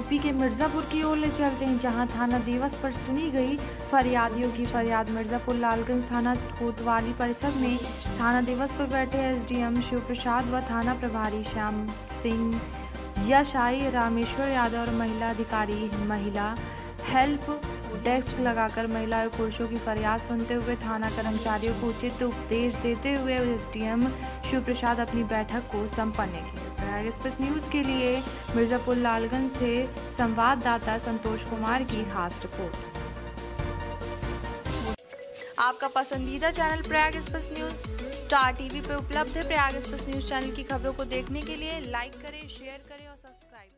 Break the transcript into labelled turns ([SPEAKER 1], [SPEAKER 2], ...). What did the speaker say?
[SPEAKER 1] UP के मिर्ज़ापुर की ओर ले चलते हैं, जहां थाना देवस पर सुनी गई फरियादियों की फरियाद। मिर्ज़ापुर लालगंज थाना कोतवाली परिसर में थाना देवस पर बैठे एसडीएम शिव प्रसाद व थाना प्रभारी श्याम सिंह, यशाई, रामेश्वर यादव और महिला अधिकारी महिला हेल्प डेस्क लगाकर महिला और पुरुषों की फरियाद सुनते हुए थाना कर्मचारियों को उचित उपदेश देते हुए एसडीएम शिव प्रसाद अपनी बैठक को संपन्न किया। प्रयाग एक्सप्रेस न्यूज़ के लिए मिर्ज़ापुर लालगंज से संवाददाता संतोष कुमार की खास रिपोर्ट।
[SPEAKER 2] आपका पसंदीदा channel Prayag Express News Star TV पे उपलब्ध है। प्रयाग एक्सप्रेस न्यूज़ चैनल की खबरों को देखने के लिए लाइक करें, शेयर करें और सब्सक्राइब